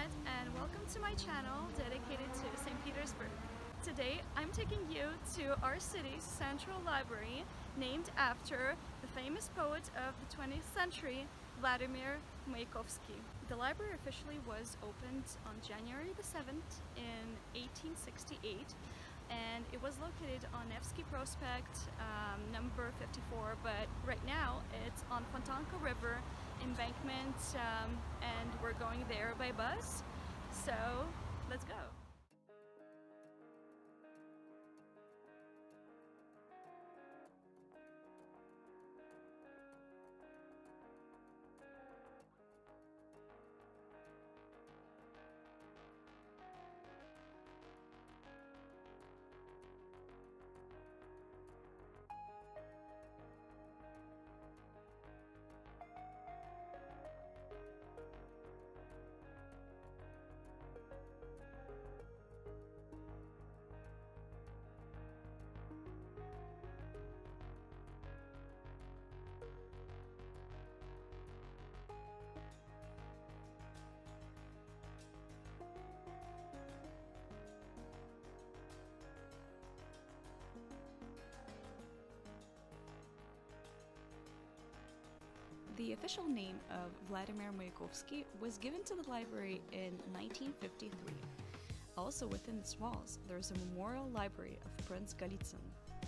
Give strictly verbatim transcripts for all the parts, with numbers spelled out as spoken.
Antoinette and welcome to my channel dedicated to Saint Petersburg. Today I'm taking you to our city's central library named after the famous poet of the twentieth century, Vladimir Mayakovsky. The library officially was opened on January the seventh in eighteen sixty-eight, and it was located on Nevsky Prospect, um, number fifty-four, but right now it's on Fontanka River embankment, um, and we're going there by bus, so let's go. The official name of Vladimir Mayakovsky was given to the library in nineteen fifty-three. Also within its walls, there is a memorial library of Prince Golitsyn.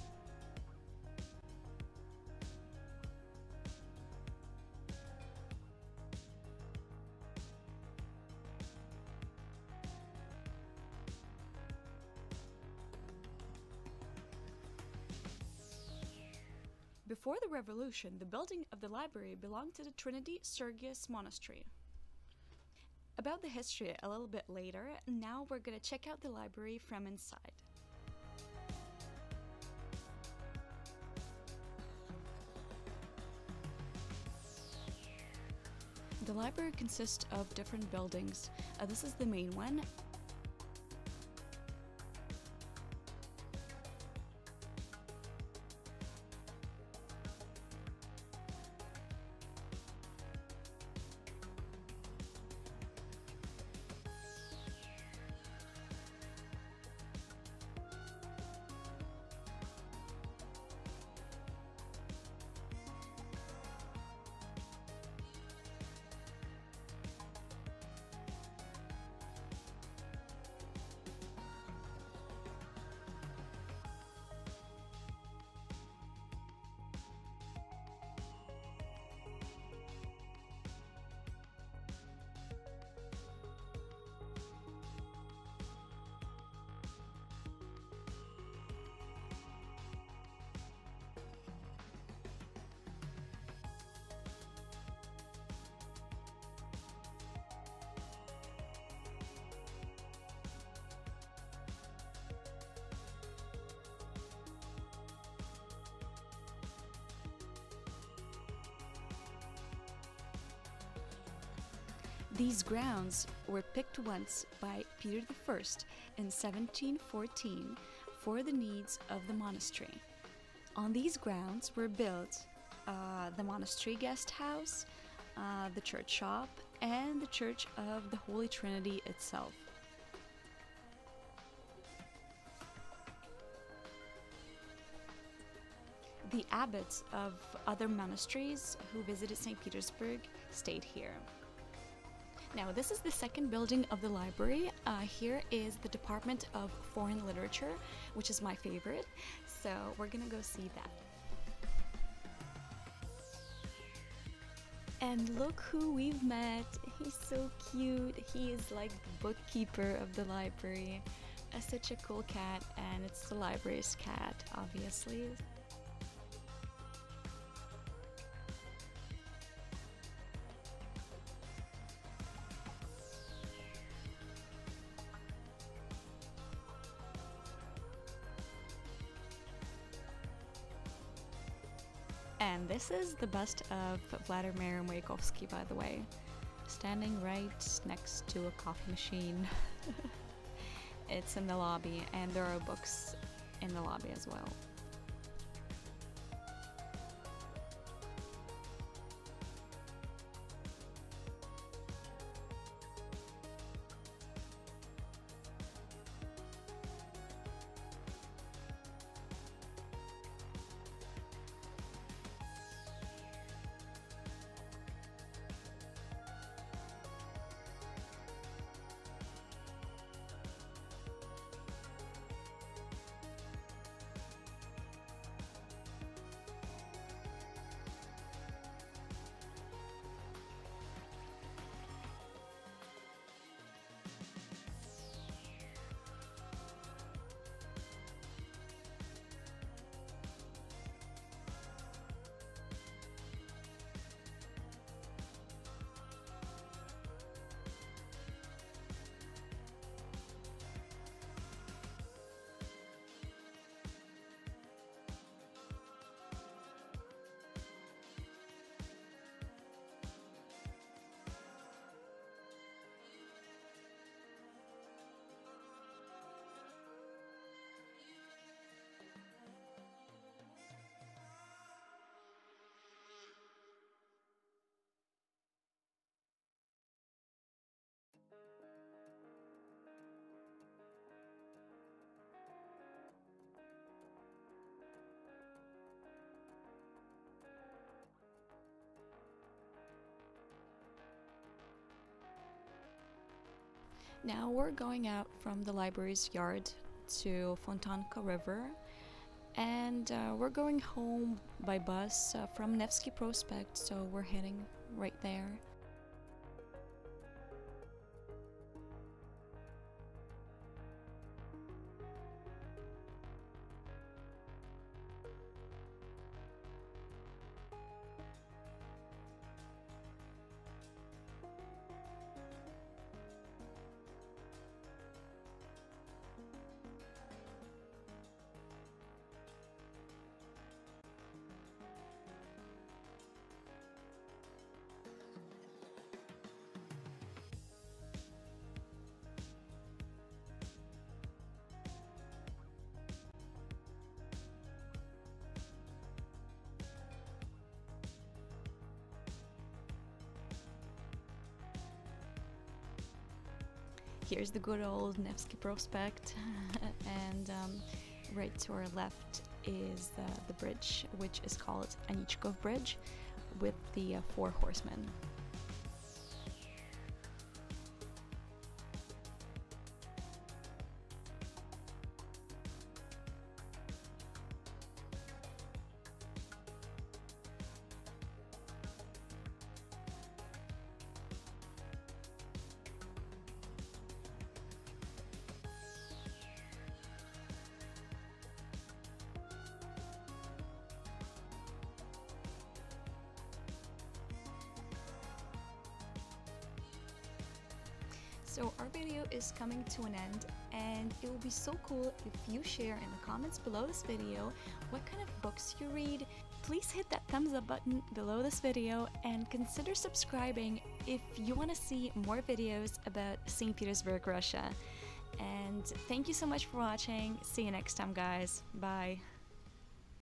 Before the revolution, the building of the library belonged to the Trinity Sergius Monastery. About the history a little bit later, now we're gonna check out the library from inside. The library consists of different buildings. Uh, this is the main one. These grounds were picked once by Peter the First in seventeen fourteen for the needs of the monastery. On these grounds were built uh, the monastery guest house, uh, the church shop, and the Church of the Holy Trinity itself. The abbots of other monasteries who visited Saint Petersburg stayed here. Now, this is the second building of the library. Uh, here is the Department of Foreign Literature, which is my favorite, so we're gonna go see that. And look who we've met. He's so cute. He is like the bookkeeper of the library. Uh, such a cool cat, and it's the library's cat, obviously. And this is the bust of Vladimir Mayakovsky, by the way, standing right next to a coffee machine. It's in the lobby, and there are books in the lobby as well. Now we're going out from the library's yard to Fontanka River, and uh, we're going home by bus uh, from Nevsky Prospect, so we're heading right there. Here's the good old Nevsky Prospect, and um, right to our left is uh, the bridge, which is called Anichkov Bridge, with the uh, four horsemen. So our video is coming to an end, and it will be so cool if you share in the comments below this video what kind of books you read. Please hit that thumbs up button below this video and consider subscribing if you want to see more videos about Saint Petersburg, Russia. And thank you so much for watching. See you next time, guys. Bye.